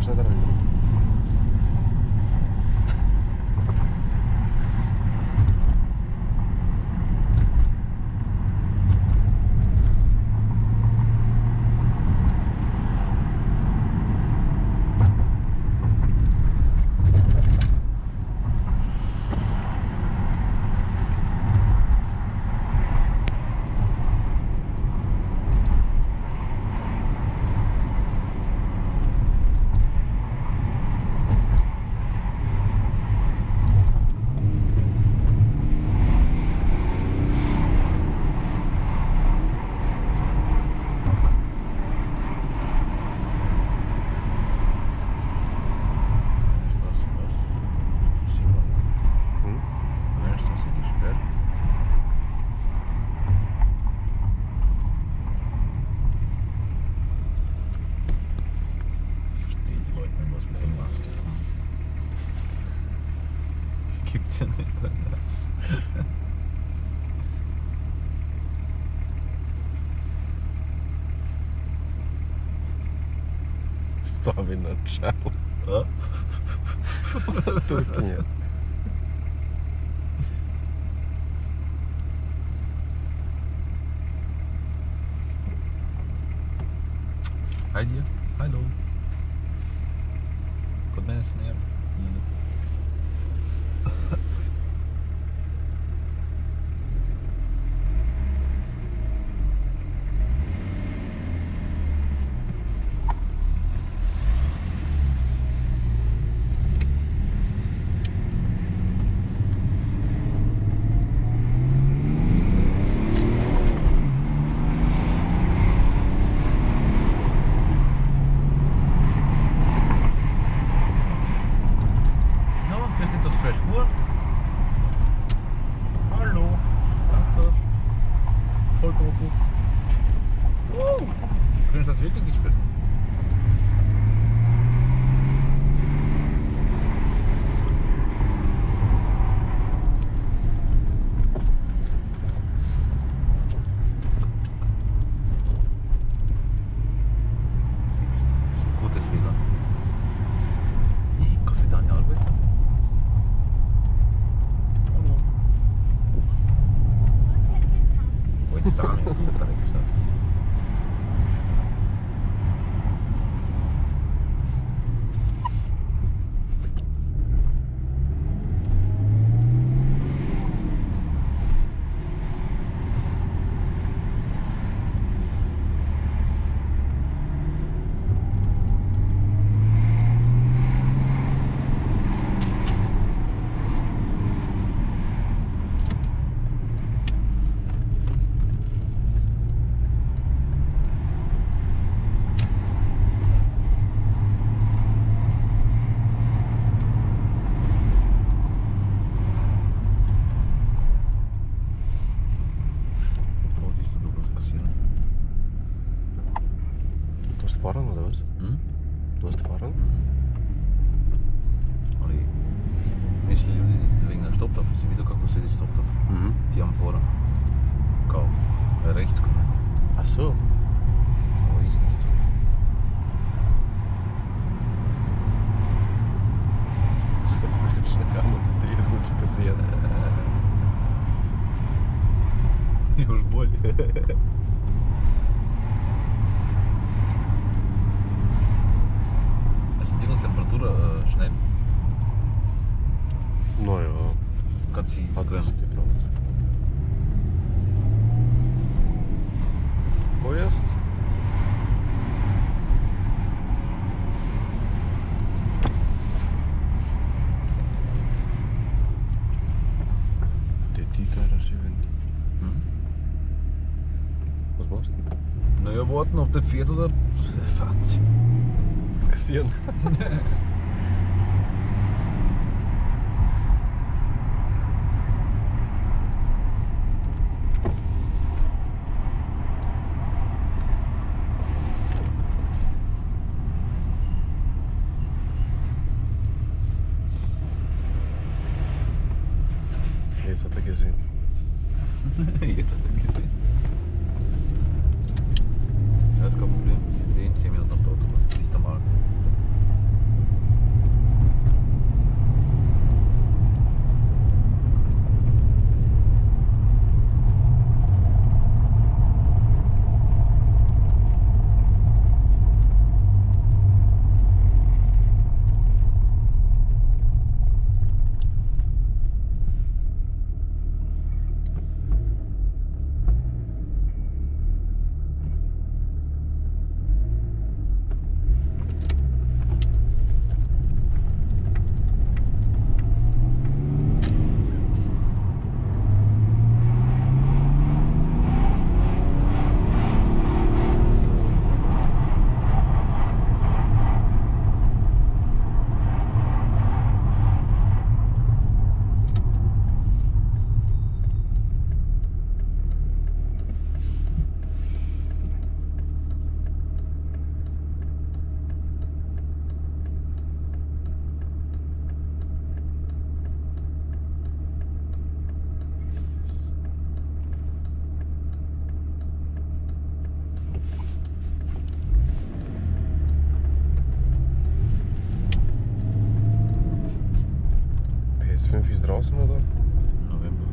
nicht rein. Gibt's ja nicht. Bis da wieder ein Schell. Ja? Durchgehen. Hi dir. Hallo. Goed mensen neer. Können das wirklich gespielt? Gute Fehler. Kaffee Daniel Albert. Hallo. Wollte ich sagen, du Drecksack. Vorrang oder was? Hm? Du hast Vorrang? Mensen die wegen der Stopptafel sind wieder gekommen, die Stopptafel. Mhm. Die haben Vorrang. Kaum. Rechts kommen. Ach so. Aber ist nicht so. Das ist mir schnell an, die ist gut zu passieren. Już boli. Die Temperatur schnell. Naja, Hat sie hat gebremst. was gebraucht. Pojazd? Die da schön. Was machst du? Naja, warten, ob der fährt oder fährt sie. Kassieren. Jetzt hat er gesehen. Jetzt hat er gesehen. Das ist kein Problem. Sie sehen 10 Minuten auf der Autobahn. Nicht einmal. draußen oder? November.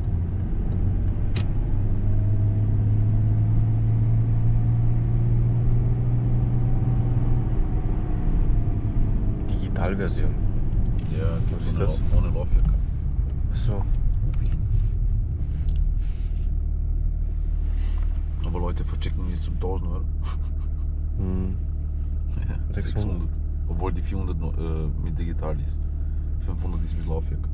Digitalversion. Ja, Was ist ohne, das? ohne Laufjacke. Achso. Aber Leute verchecken jetzt um 1000 Euro. Hm. 600. Obwohl die 400 mit digital ist. 500 ist mit Laufjacke.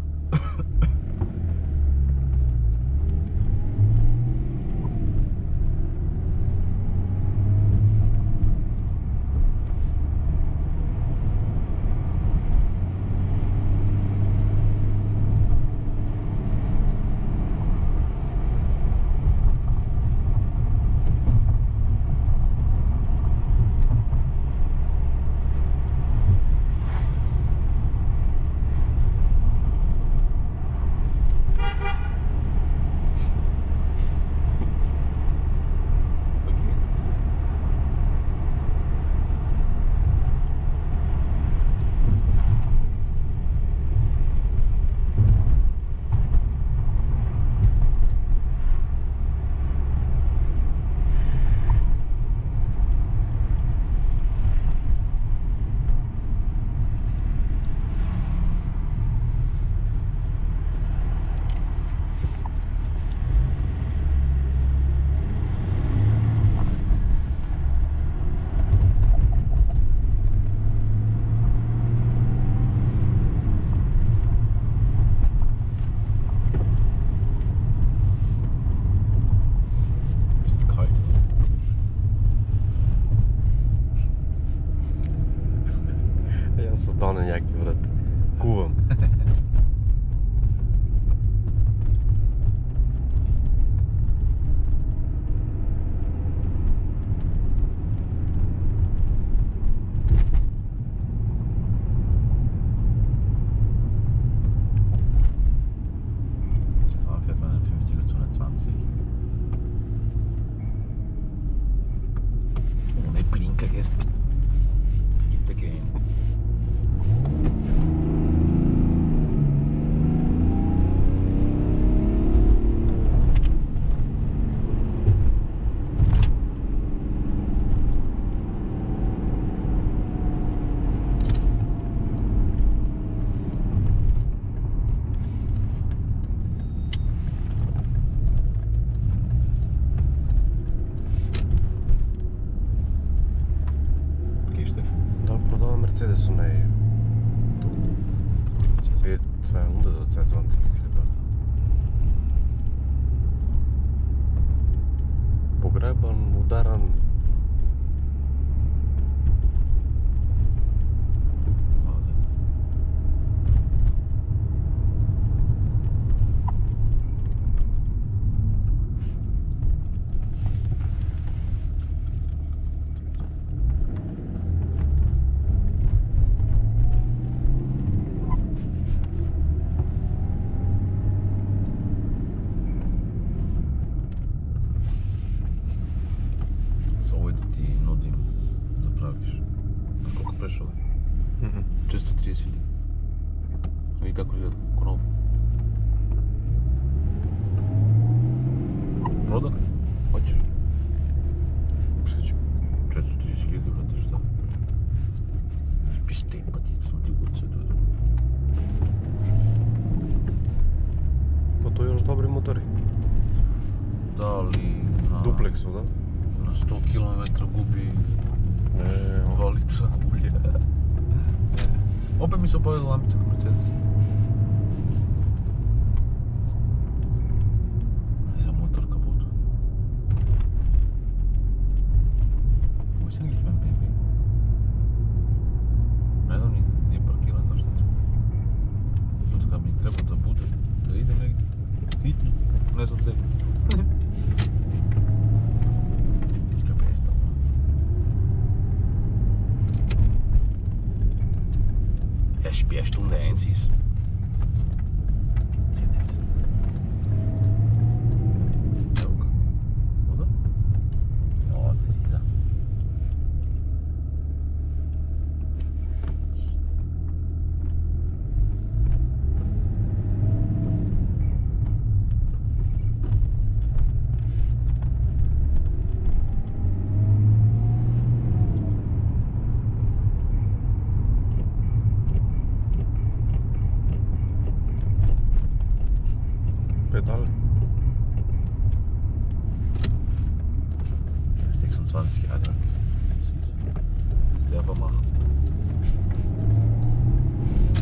Daunenjacke oder Kuvam. Da fährt man einen 50er zu einer 20. Ohne Blinker jetzt. Hintergehen. Mercedes und ein B200 oder 220 Silber. Pogreban, udaran. Често 30 ли? И како изгледа? Коново? Продак? Хочеш? Što ću? 430.000, брате, šta? Спиште пъти, съм ти го отседва. Pa to je još dobri motori. Da, ali na... Duplexu, da? Na 100 km gubi 2 ovo. litra ulje. Opet mi se opavila lampica kod Mercedes. Za motor kaput. Ovo sam glih imam BMW. Ne znam ni gdje je parkiran, zašto sam. Zato kad mi treba da bude, da ide negdje. Hitno, ne znam gdje. Sperrstunde 1 ist. Gibt's ja nicht. Ja, oder? Ja, das ist er. Pedal. 26 Jahre alt. Das darf er machen.